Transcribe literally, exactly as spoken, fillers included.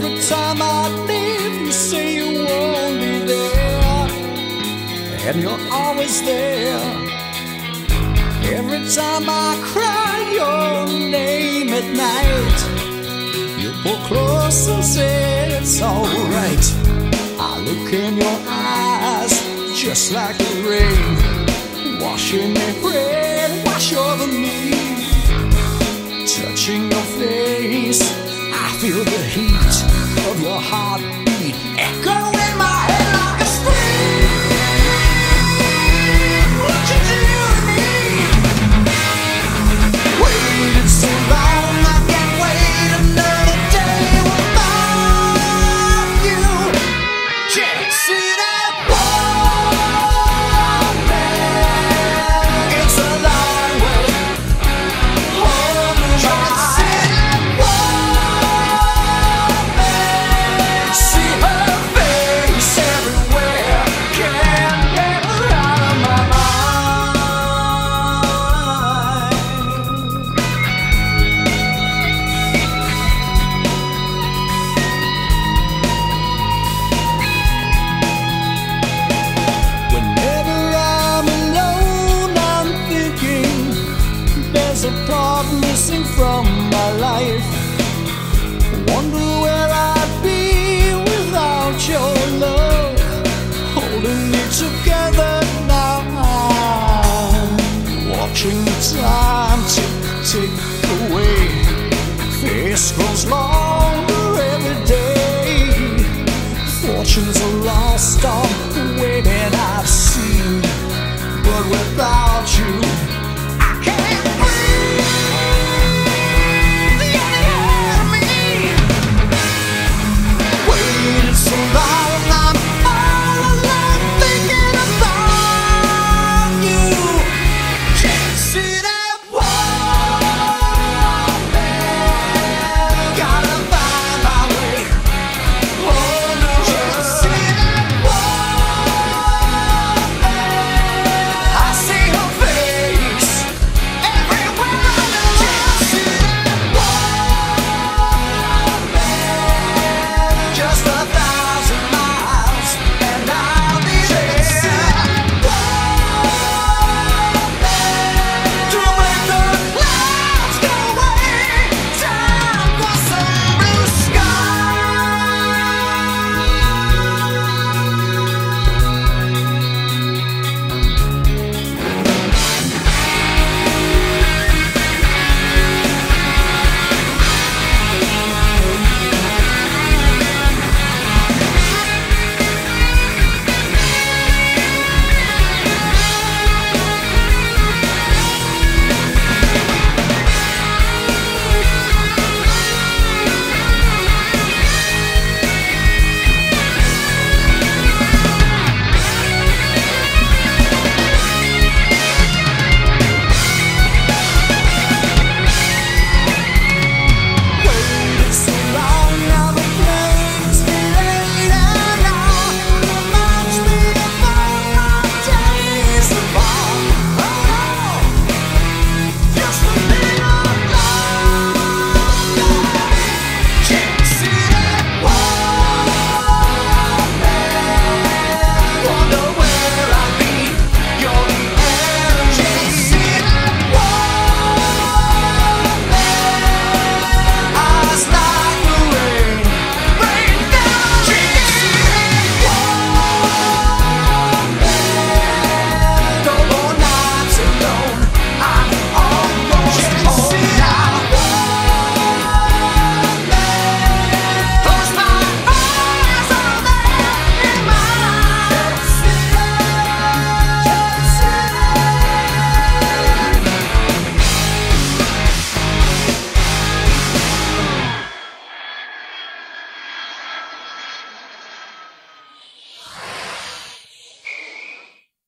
Every time I leave, you say you won't be there, and you're always there. Every time I cry your name at night, you pull close and say it's alright. I look in your eyes just like the rain, washing me, rain, wash over me. Touching your face, I feel the heat of your heartbeat echo in my head like a scream. What you do to me? Waited so long, I can't wait another day without you. Can't see that woman. It's a long way home to try. A part missing from my life. Wonder where I'd be without your love, holding me together now. Watching the time tick, tick away. Face grows long.